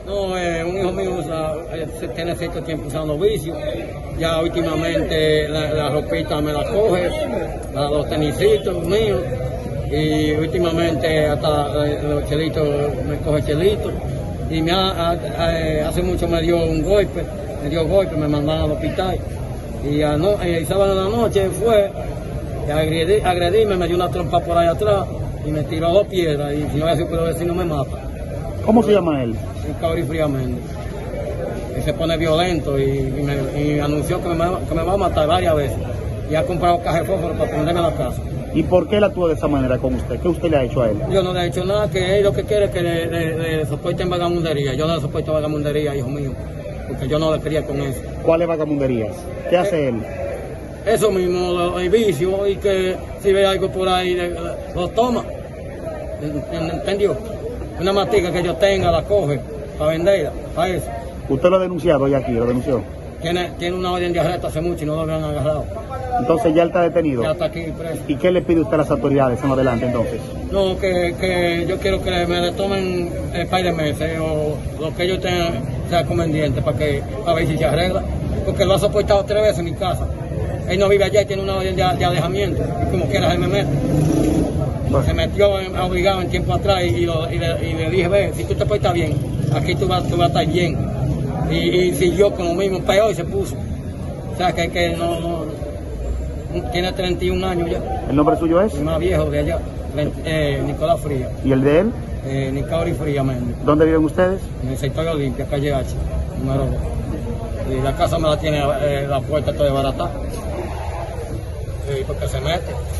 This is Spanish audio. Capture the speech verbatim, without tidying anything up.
No, eh, un hijo mío usa, eh, tiene cierto tiempo usando vicio. Ya últimamente la, la ropita me la coge, la, los tenisitos míos. Y últimamente hasta eh, los chelitos me coge chelitos. Y me ha, a, a, hace mucho me dio un golpe, me dio golpe, me mandaron al hospital. Y a no, el sábado de la noche fue, y agredí, agredíme, me dio una trompa por ahí atrás y me tiró dos piedras. Y si no, si puedo decir, no me mata. ¿Cómo se llama él? Nicauri Frías Méndez. Y se pone violento y, y, me, y anunció que me, que me va a matar varias veces. Y ha comprado caja de fósforo para prenderme a la casa. ¿Y por qué él actuó de esa manera con usted? ¿Qué usted le ha hecho a él? Yo no le he hecho nada, que él lo que quiere es que le, le, le soporten vagamundería. Yo no le soporto vagamundería, hijo mío, porque yo no le quería con eso. ¿Cuáles vagamunderías? ¿Qué hace eh, él? Eso mismo, el vicio, y que si ve algo por ahí, lo toma. ¿Entendió? Una matica que yo tenga, la coge para venderla, para eso. ¿Usted lo ha denunciado ya aquí? ¿Lo denunció? Tiene, tiene una orden de arresto hace mucho y no lo habían agarrado. Entonces ya él está detenido. Ya está aquí preso. ¿Y qué le pide usted a las autoridades en adelante entonces? No, que, que yo quiero que me le tomen el par de meses o lo que ellos tengan sea conveniente para que para ver si se arregla. Porque lo ha soportado tres veces en mi casa. Él no vive allá y tiene una orden de, de alejamiento. Y como quiera se me mete. Bueno. Se metió en, obligado en tiempo atrás y, lo, y, le, y le dije, ve, si tú te portas bien, aquí tú vas, tú vas a estar bien. Y, y siguió con lo mismo, peor y se puso. O sea que, que no, no, tiene treinta y un años ya. ¿El nombre suyo es? El más viejo de allá, eh, Nicolás Frías. ¿Y el de él? Eh, Nicauri Frías Méndez. ¿Dónde viven ustedes? En el sector Olimpia, calle H, número dos. Y la casa me la tiene eh, la puerta toda barata. Sí, porque se mete.